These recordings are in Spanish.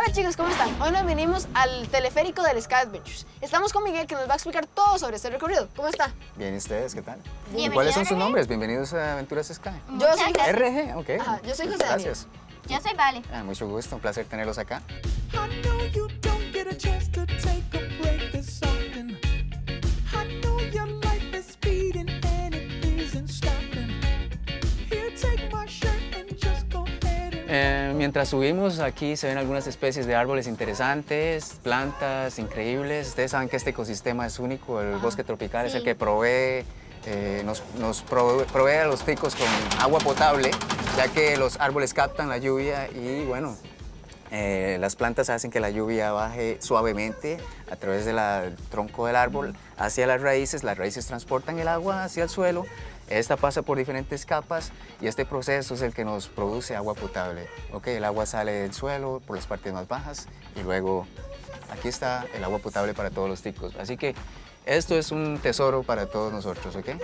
Hola chicos, ¿cómo están? Hoy nos vinimos al teleférico del Sky Adventures. Estamos con Miguel, que nos va a explicar todo sobre este recorrido. ¿Cómo está? Bien, ¿y ustedes qué tal? Bienvenido, ¿Cuáles son sus RG. nombres? Bienvenidos a Aventuras Sky. Yo soy José. RG, ok. Ajá, yo soy José Daniel. Gracias. Yo soy Vale. Mucho gusto, un placer tenerlos acá. I know you don't get a chance to take a break this often. I know your life is speeding and it isn't stopping. Here, take my shirt and just go ahead and... Mientras subimos, aquí se ven algunas especies de árboles interesantes, plantas increíbles. Ustedes saben que este ecosistema es único, el bosque tropical es el sí. que provee, provee a los ticos con agua potable, ya que los árboles captan la lluvia y bueno, las plantas hacen que la lluvia baje suavemente a través del tronco del árbol hacia las raíces transportan el agua hacia el suelo, esta pasa por diferentes capas y este proceso es el que nos produce agua potable. Okay, el agua sale del suelo por las partes más bajas y luego aquí está el agua potable para todos los ticos. Así que esto es un tesoro para todos nosotros, ¿ok?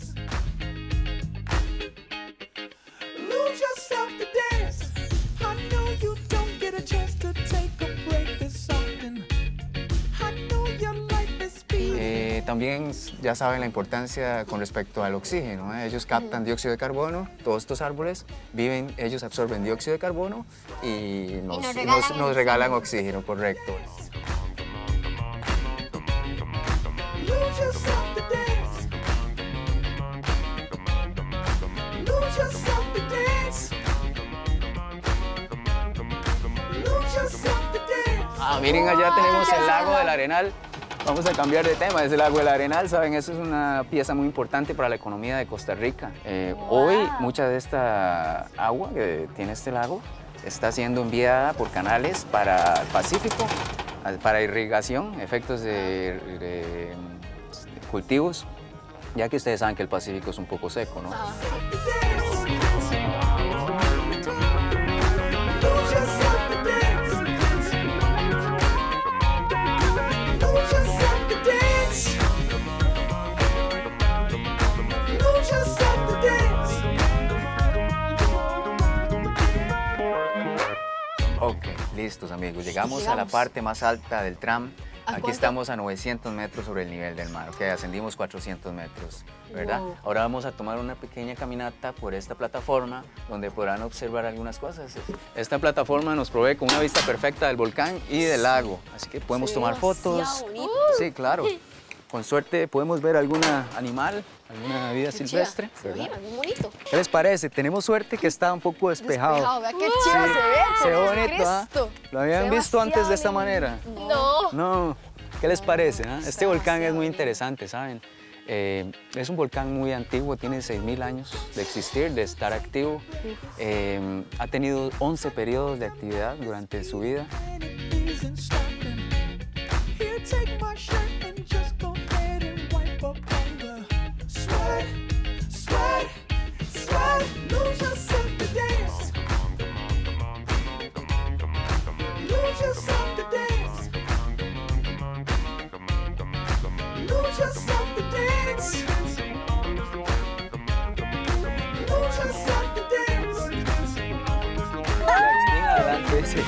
Lose yourself to dance. I know you don't get a chance to take a break this often. I know your life is speeding. También ya saben la importancia con respecto al oxígeno, ¿eh? Ellos captan dióxido de carbono, todos estos árboles viven, ellos absorben dióxido de carbono y nos regalan oxígeno, correcto. Lose yourself to dance. Lose yourself to dance. Lose yourself to dance. Miren, allá tenemos el lago del Arenal. Vamos a cambiar de tema, es el lago del Arenal, ¿saben? Eso es una pieza muy importante para la economía de Costa Rica. Hoy mucha de esta agua que tiene este lago está siendo enviada por canales para el Pacífico, para irrigación, efectos de cultivos, ya que ustedes saben que el Pacífico es un poco seco, ¿no? Ok, listos amigos, llegamos a la parte más alta del tram. Aquí cuánto? estamos a 900 metros sobre el nivel del mar, ok, ascendimos 400 metros, ¿verdad? Wow. Ahora vamos a tomar una pequeña caminata por esta plataforma donde podrán observar algunas cosas. Esta plataforma nos provee con una vista perfecta del volcán y del lago, así que podemos Se ve tomar demasiado fotos. bonito. Sí, claro. Con suerte podemos ver algún animal, alguna vida Qué silvestre, chida. ¿verdad? Mira, muy bonito. ¿Qué les parece? Tenemos suerte que está un poco despejado. Vea qué chido se ve. Se ve por bonito, ¿ah? Cristo. ¿Lo habían Se ve visto antes de esta demasiado manera? lindo. No. No. ¿Qué les parece? ¿Ah? Este volcán es muy demasiado interesante, ¿saben? Es un volcán muy antiguo, tiene 6.000 años de existir, de estar activo. Ha tenido 11 periodos de actividad durante su vida. De aquí en adelante, sí.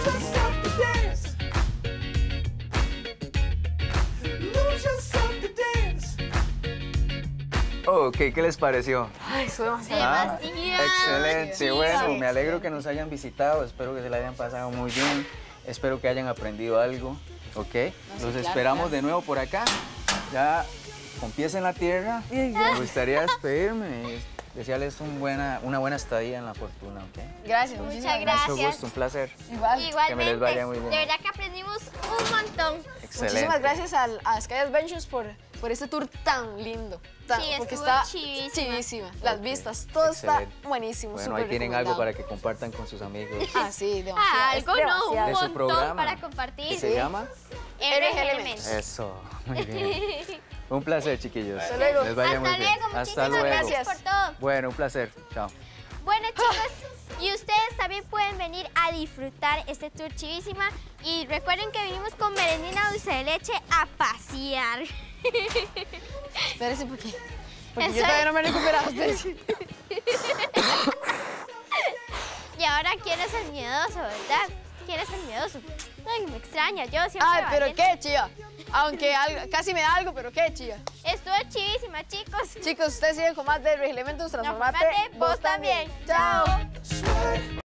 Ok, ¿qué les pareció? Ay, eso es demasiado. Demasiado. Excelente, chido. bueno, me alegro que nos hayan visitado, espero que se la hayan pasado muy bien, espero que hayan aprendido algo, ¿ok? Los esperamos de nuevo por acá, ya con pies en la tierra, me gustaría despedirme, desearles una buena estadía en la fortuna, ¿ok? Gracias, Muchas muchísimas gracias. Mucho gusto, un placer. Igual. Igualmente. Que me les vaya muy bien. De verdad que aprendimos un montón. Excelente. Muchísimas gracias a Sky Adventures por este tour tan lindo. Sí, porque estuvo está chivísima. chivísima. Las Ok, vistas, todo excelente. está buenísimo. Bueno, súper ahí tienen algo recomendado. para que compartan con sus amigos. Ah, sí, demasiado. Algo es no, demasiado. un De su montón programa. para ¿Qué compartir. se llama? RG Elements. Eso, muy bien. Un placer, chiquillos. Hasta luego. Les vaya muy Hasta bien. luego, Hasta muchísimas luego. gracias por todo. Bueno, un placer. Chao. Bueno, chicos, y ustedes también pueden venir a disfrutar este tour chivísima. Y recuerden que vinimos con merendina dulce de leche a pasear. Espérese, porque yo Eso todavía es. no me he recuperado. Espérese. Y ahora quién es el miedoso, ¿verdad? tienes el miedoso. Ay, me extraña, yo siempre Ay, pero valiente. qué chiva. Aunque casi me da algo, pero qué chiva. Estuvo chivísima, chicos. Chicos, ustedes siguen con más de Regilementos Transformate. Transformate, vos también. Chao. Sweat.